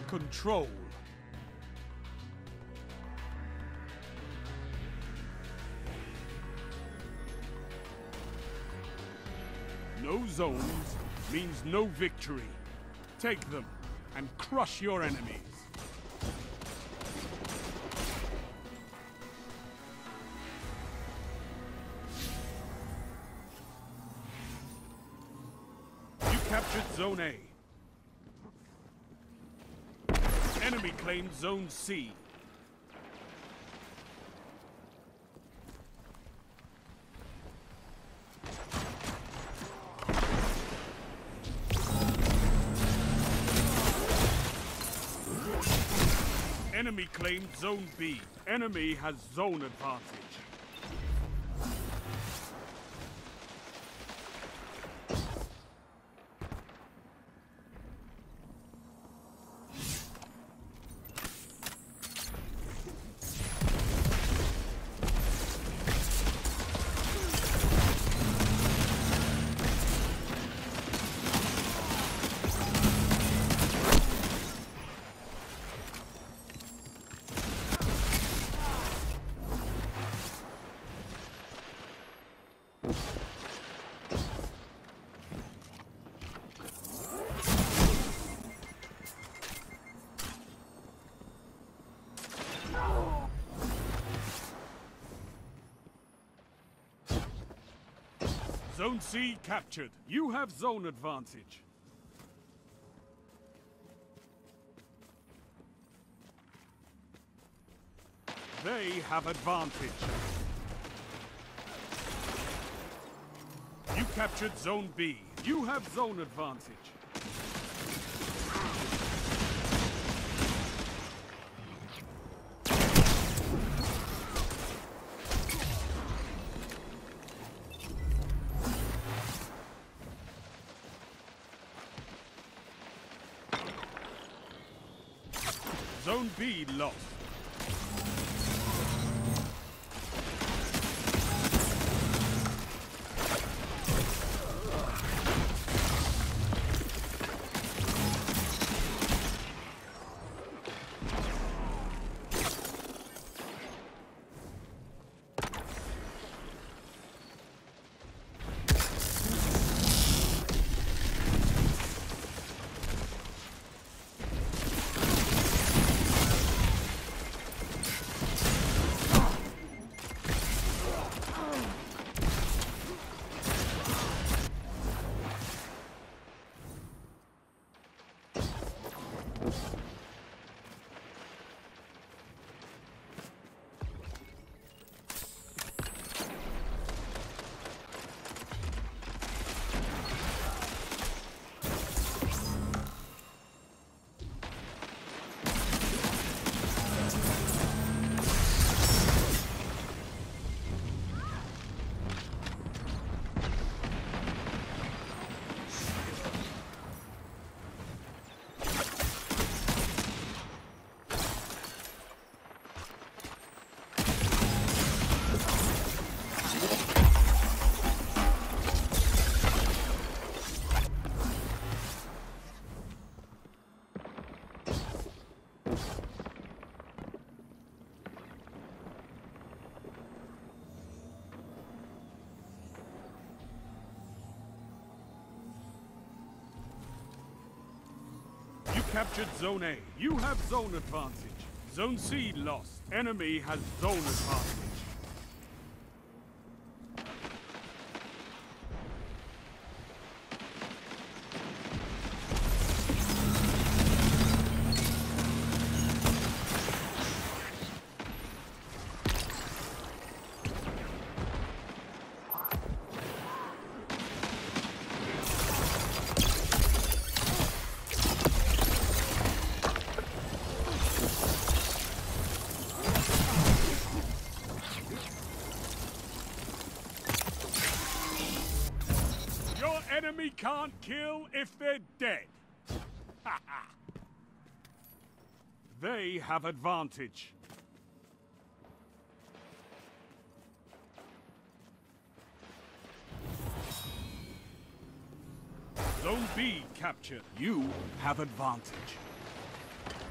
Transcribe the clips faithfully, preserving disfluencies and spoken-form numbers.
control. No zones means no victory. Take them and crush your enemies. You captured Zone A. Enemy claimed Zone C. Enemy claimed Zone B. Enemy has zone advantage. Zone C captured. You have zone advantage. They have advantage. You captured Zone B. You have zone advantage. Zone B lost. You captured Zone A. You have zone advantage. Zone C lost. Enemy has zone advantage. Enemy can't kill if they're dead. They have advantage. Zone B captured. You have advantage.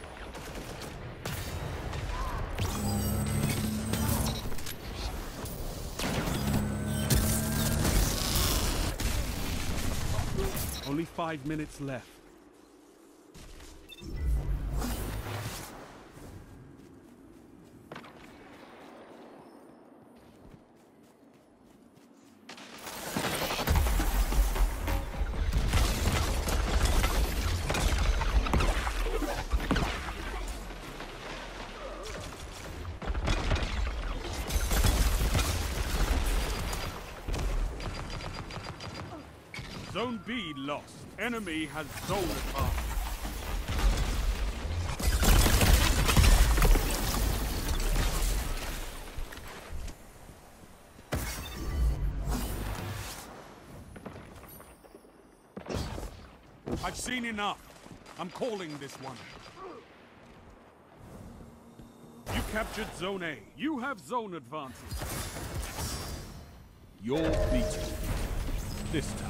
Only five minutes left. Zone B lost. Enemy has zone advantage. I've seen enough. I'm calling this one. You captured Zone A. You have zone advantage. You're beaten. This time.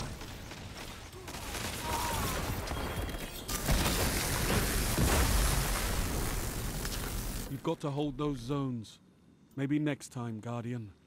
You've got to hold those zones. Maybe next time, Guardian.